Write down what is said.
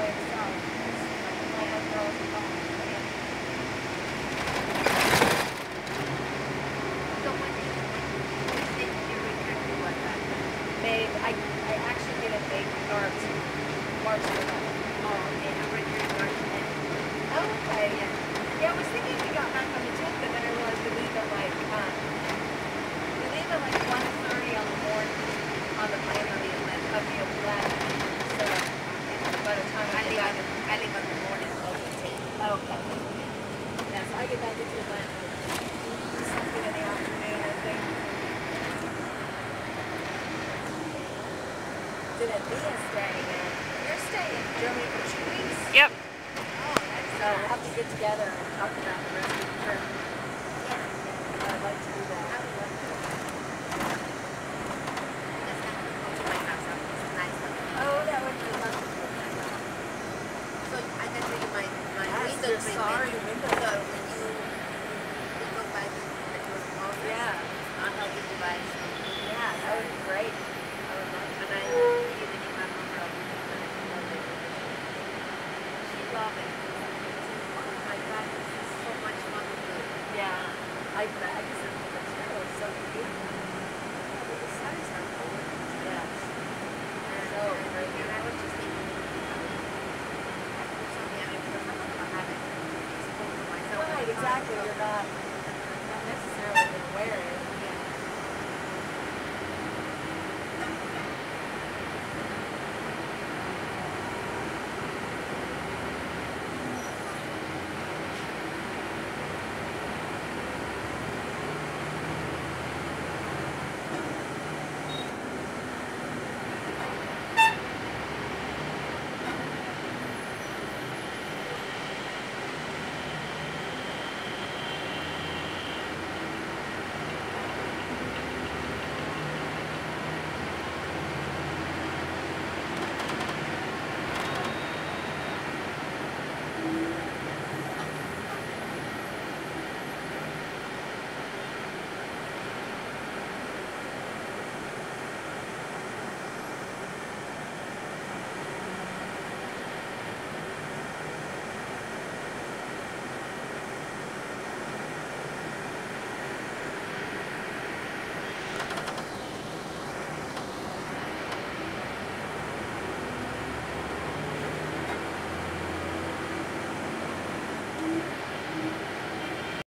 way south. All my girls are gone. So when did you return to what that? May, I actually did it May or March 11th. Oh, okay. I'm returning March 10th. Oh, okay. Yeah. Yeah, I was thinking we got back on the 10th, but then I realized we leave at like 1:30 on the morning on the plane of the 11th. So by the time I I get leave back, on the morning of the 10th. okay. Yeah, so I get back into Atlanta something in the afternoon, I think. Didn't be a staying in. You're staying in Germany for 2 weeks? Yep. Oh, that's So we'll have to get together and talk about the rest of the trip. yeah. I'd like to do that. I would love to. Just have to go to my house. It's nice. Oh, that would be lovely. So I can show you my Yes, window your treatment. sorry window. So when you go by the small Yeah. I'll help you buy some. Yeah, that would be great. I would love to. And I give you my number of she loved it. Oh my God, this is so much fun to do. Yeah. I just think the material is so beautiful. But the size are gorgeous. Yes. And, So great. and I was just thinking, I could do something because I'm not gonna have it. It's for myself. Right, exactly. You're not